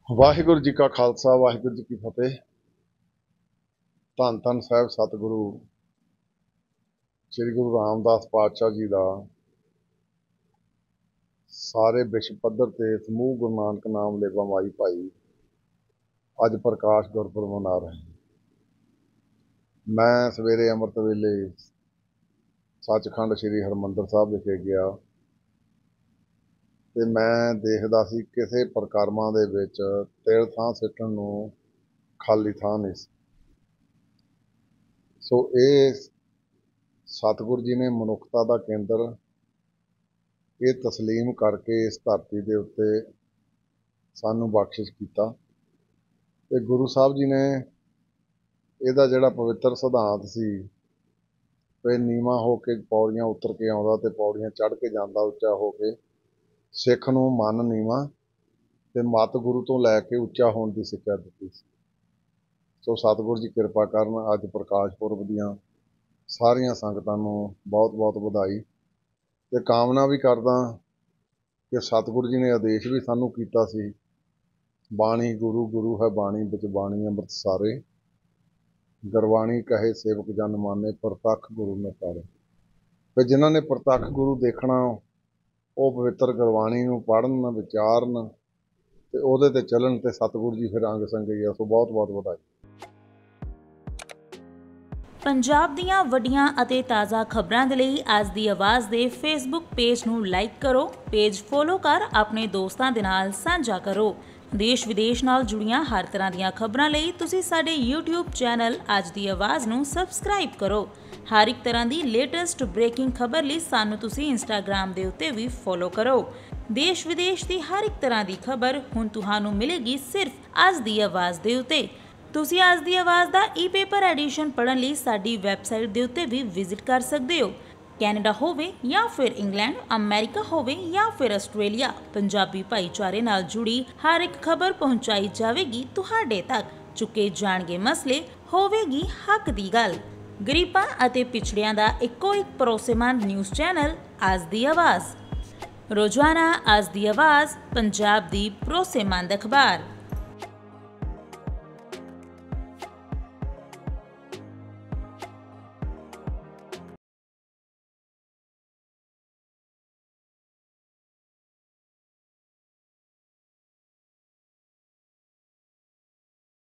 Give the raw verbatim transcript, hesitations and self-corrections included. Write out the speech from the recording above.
वाहिगुरू जी का खालसा वाहिगुरू जी की फतेह। धन धन साहब सतगुरु श्री गुरु रामदास पातशाह जी का सारे विश्व पद्धर ते समूह गुरु नानक नाम लेवा माई भाई अज प्रकाश गुरपुरब मना रहे हैं। मैं सवेरे अमृत वेले सचखंड श्री हरमंदर साहब विखे गया ते मैं देखदा सी किसी प्रकारमा दे विच तिल थां सिੱਟਣ ਨੂੰ खाली थां नहीं सी। सो ये सतगुरु जी ने मनुखता का केंद्र ये तस्लीम करके इस धरती के उत्ते सानू बख्शिश किया ते गुरु साहब जी ने ਇਹਦਾ ਜਿਹੜਾ पवित्र सिद्धांत सी ਤੇ ਨੀਵਾਂ हो के पौड़ियां उतर के आउंदा ते पौड़ियां चढ़ के जांदा ਉੱਚਾ हो के सिख नूं मन नीवां ते मत गुरु तो लैके ਉੱਚਾ होण ਦੀ ਸਿੱਖਿਆ ਦਿੱਤੀ ਸੀ। सो सतगुरु जी किरपा करन अज प्रकाश पुरब दीआं सारियां संगतां नूं बहुत बहुत ਵਧਾਈ ते कामना भी करदा कि सतगुरु जी ने आदेश भी सानू कीता सी बाणी गुरु गुरु है बाणी बिच बाणी अमृत सारे गुरबाणी कहे सेवक जन माने प्रतख गुरु ने तारे। फिर जिन्हां ने प्रतख गुरु देखना वो पवित्र गुरबाणी नूं पढ़न विचारन ते ओहदे ते चलन ते सतगुरु जी फिर अंग संग ही। सो बहुत बहुत ਵਧਾਈ। पंजाब दीआं वड्डियां अते ताज़ा खबरां दे लई अज दी आवाज़ दे फेसबुक पेज नूं लाइक करो, पेज फॉलो कर अपने दोस्तां दे नाल सांझा करो। देश विदेश नाल जुड़ियां हर तरह दीआं खबरां लई तुसीं साडे यूट्यूब चैनल अज दी आवाज़ नूं सबसक्राइब करो। हर एक तरह दी लेटेस्ट ब्रेकिंग खबर लई सानूं तुसीं इंस्टाग्राम दे उत्ते भी फॉलो करो। देश विदेश दी हर एक तरह दी खबर हुण तुहानूं मिलेगी सिर्फ अज दी आवाज़ दे उत्ते। तुसीं अज दी आवाज़ दा ई पेपर एडिशन पढ़न लई साडी वैबसाइट दे उत्ते भी विजिट कर सकदे हो। कैनेडा होवे या फिर इंग्लैंड, अमेरिका होवे या फिर आस्ट्रेलिया, पंजाबी भाईचारे नाल जुड़ी हर एक खबर पहुंचाई जाएगी तुहाडे तक। चुके जाणगे मसले, होवेगी हक दी गल। गरीबां अते पिछड़ियां दा इक्को एक भरोसेमंद न्यूज़ चैनल अज दी आवाज़। रोजाना अज दी आवाज़ पंजाब दी भरोसेमंद अखबार।